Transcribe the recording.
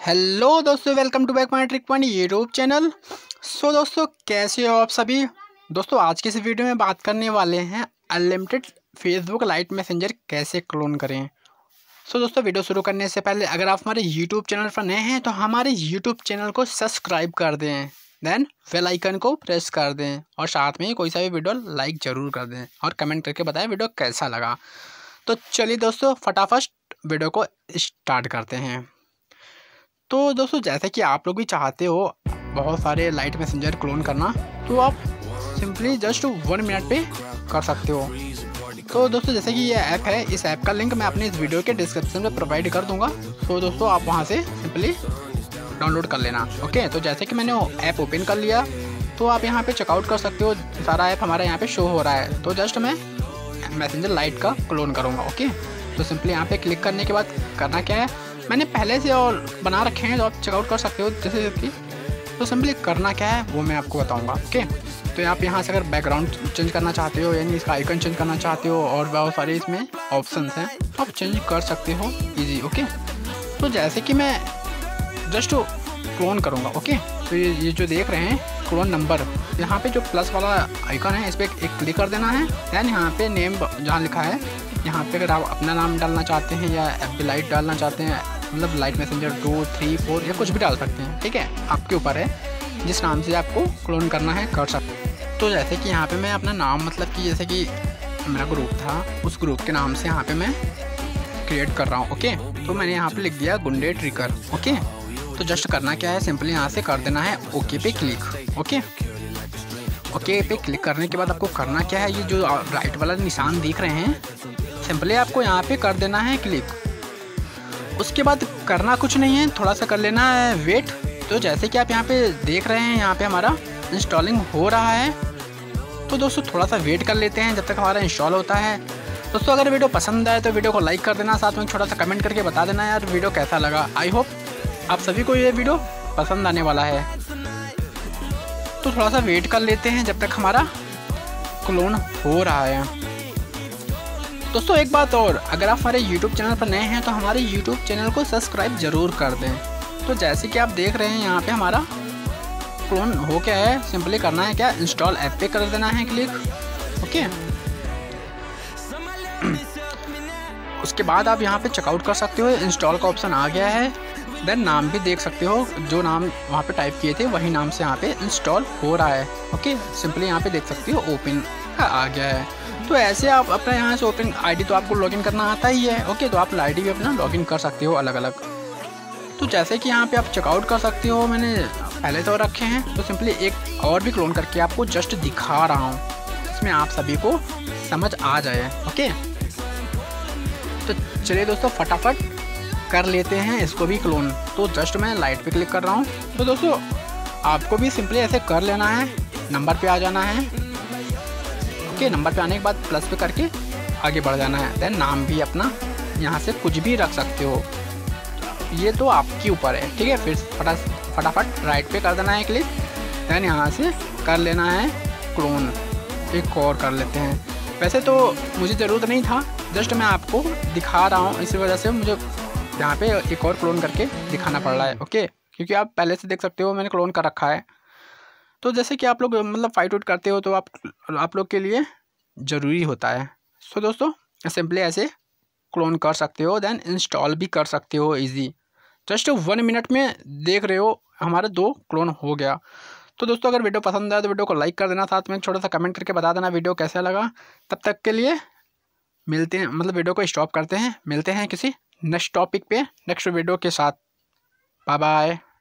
Hello दोस्तों, welcome to back my trick point YouTube channel. दोस्तों, कैसे हो आप सभी। दोस्तों, आज की इस वीडियो में बात करने वाले हैं अनलिमिटेड फेसबुक लाइट मैसेंजर कैसे क्लोन करें। दोस्तों, वीडियो शुरू करने से पहले अगर आप हमारे यूट्यूब चैनल पर नए हैं तो हमारे यूट्यूब चैनल को सब्सक्राइब कर दें, देन बेल आइकन को प्रेस कर दें और साथ में कोई सा भी वीडियो लाइक ज़रूर कर दें और कमेंट करके बताएं वीडियो कैसा लगा। तो चलिए दोस्तों, फटाफट वीडियो को स्टार्ट करते हैं। तो दोस्तों, जैसे कि आप लोग भी चाहते हो बहुत सारे लाइट मैसेंजर क्लोन करना, तो आप सिंपली जस्ट 1 मिनट पे कर सकते हो। तो दोस्तों, जैसे कि ये ऐप है, इस ऐप का लिंक मैं अपने इस वीडियो के डिस्क्रिप्शन में प्रोवाइड कर दूंगा। तो दोस्तों, आप वहां से सिंपली डाउनलोड कर लेना। ओके, तो जैसे कि मैंने ऐप ओपन कर लिया तो आप यहाँ पे चेकआउट कर सकते हो। सारा ऐप हमारा यहाँ पे शो हो रहा है। तो जस्ट मैं मैसेंजर लाइट का क्लोन करूँगा। ओके, तो सिंपली यहाँ पे क्लिक करने के बाद करना क्या है, मैंने पहले से और बना रखे हैं, तो आप चेकआउट कर सकते हो जैसे कि। तो सिंपली करना क्या है वो मैं आपको बताऊंगा। ओके, तो आप यहाँ से अगर बैकग्राउंड चेंज करना चाहते हो, यानी इसका आइकन चेंज करना चाहते हो, और बहुत सारे इसमें ऑप्शंस हैं, आप चेंज कर सकते हो इजी। ओके, तो जैसे कि मैं जस्ट क्लोन करूँगा। ओके, तो ये जो देख रहे हैं क्लोन नंबर, यहाँ पे जो प्लस वाला आइकन है इस पर एक क्लिक कर देना है। दैन यहाँ पे नेम जहाँ लिखा है, यहाँ पे अगर आप अपना नाम डालना चाहते हैं या एफबी लाइट डालना चाहते हैं, मतलब लाइट मैसेंजर 2, 3, 4 या कुछ भी डाल सकते हैं। ठीक है, आपके ऊपर है जिस नाम से आपको क्लोन करना है कर सकते हैं। तो जैसे कि यहाँ पे मैं अपना नाम, मतलब कि जैसे कि मेरा ग्रुप था, उस ग्रुप के नाम से यहाँ पे मैं क्रिएट कर रहा हूँ। ओके, तो मैंने यहाँ पे लिख दिया गुंडे ट्रिकर। ओके, तो जस्ट करना क्या है, सिंपली यहाँ से कर देना है ओके पे क्लिक। ओके पे क्लिक करने के बाद आपको करना क्या है, ये जो राइट वाला निशान दिख रहे हैं, सिंपली आपको यहाँ पे कर देना है क्लिक। उसके बाद करना कुछ नहीं है, थोड़ा सा कर लेना है वेट। तो जैसे कि आप यहाँ पे देख रहे हैं, यहाँ पे हमारा इंस्टॉलिंग हो रहा है। तो दोस्तों, थोड़ा सा वेट कर लेते हैं जब तक हमारा इंस्टॉल होता है। दोस्तों, अगर वीडियो पसंद आए तो वीडियो को लाइक कर देना, साथ में छोटा सा कमेंट करके बता देना यार वीडियो कैसा लगा। आई होप आप सभी को ये वीडियो पसंद आने वाला है। तो थोड़ा सा वेट कर लेते हैं जब तक हमारा क्लोन हो रहा है। दोस्तों, एक बात और, अगर आप हमारे YouTube चैनल पर नए हैं तो हमारे YouTube चैनल को सब्सक्राइब ज़रूर कर दें। तो जैसे कि आप देख रहे हैं, यहाँ पे हमारा क्लोन हो गया है। सिंपली करना है क्या, इंस्टॉल ऐप पे कर देना है क्लिक। ओके, उसके बाद आप यहाँ पे चेकआउट कर सकते हो, इंस्टॉल का ऑप्शन आ गया है। देन नाम भी देख सकते हो, जो नाम वहाँ पे टाइप किए थे वही नाम से यहाँ पे इंस्टॉल हो रहा है। ओके, सिंपली यहाँ पे देख सकते हो ओपन आ गया है। तो ऐसे आप अपना यहाँ से ओपन आईडी, तो आपको लॉगिन करना आता ही है। ओके, तो आप आईडी भी अपना लॉगिन कर सकते हो अलग अलग। तो जैसे कि यहाँ पे आप चेकआउट कर सकते हो, मैंने पहले तो रखे हैं। तो सिंपली एक और भी क्लोन करके आपको जस्ट दिखा रहा हूँ, इसमें आप सभी को समझ आ जाए। ओके, तो चलिए दोस्तों, फटाफट कर लेते हैं इसको भी क्लोन। तो जस्ट मैं लाइट पे क्लिक कर रहा हूँ। तो दोस्तों, आपको भी सिंपली ऐसे कर लेना है, नंबर पे आ जाना है। ओके, नंबर पे आने के बाद प्लस पे करके आगे बढ़ जाना है। देन नाम भी अपना यहाँ से कुछ भी रख सकते हो, ये तो आपके ऊपर है। ठीक है, फिर फटाफट राइट पे कर देना है क्लिक। देन यहाँ से कर लेना है क्लोन। एक और कर लेते हैं, वैसे तो मुझे ज़रूरत नहीं था, जस्ट मैं आपको दिखा रहा हूँ, इसी वजह से मुझे यहाँ पे एक और क्लोन करके दिखाना पड़ रहा है। ओके, क्योंकि आप पहले से देख सकते हो मैंने क्लोन कर रखा है। तो जैसे कि आप लोग मतलब फाइट आउट करते हो तो आप लोग के लिए ज़रूरी होता है। सो दोस्तों, सिंपली ऐसे क्लोन कर सकते हो, देन इंस्टॉल भी कर सकते हो इजी। जस्ट 1 मिनट में देख रहे हो हमारे 2 क्लोन हो गया। तो दोस्तों, अगर वीडियो पसंद आए तो वीडियो को लाइक कर देना, साथ में छोटा सा कमेंट करके बता देना वीडियो कैसा लगा। तब तक के लिए मिलते हैं, मतलब वीडियो को स्टॉप करते हैं, मिलते हैं किसी नेक्स्ट टॉपिक पे नेक्स्ट वीडियो के साथ। Bye bye.